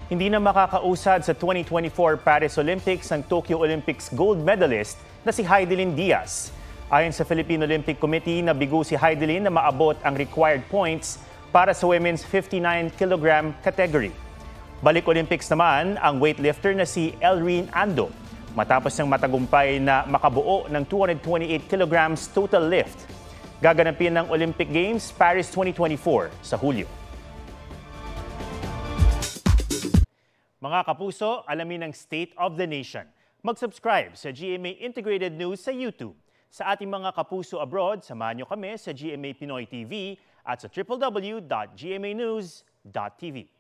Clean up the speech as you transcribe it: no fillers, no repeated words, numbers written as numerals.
Hindi na makakausad sa 2024 Paris Olympics ang Tokyo Olympics gold medalist na si Heidelin Diaz. Ayon sa Philippine Olympic Committee, nabigo si Heidelin na maabot ang required points para sa women's 59 kg category. Balik Olympics naman ang weightlifter na si Elreen Ando matapos ng matagumpay na makabuo ng 228 kg total lift. Gaganapin ng Olympic Games Paris 2024 sa Hulyo. Mga kapuso, alamin ang State of the Nation. Mag-subscribe sa GMA Integrated News sa YouTube. Sa ating mga kapuso abroad, samahan niyo kami sa GMA Pinoy TV at sa www.gmanews.tv.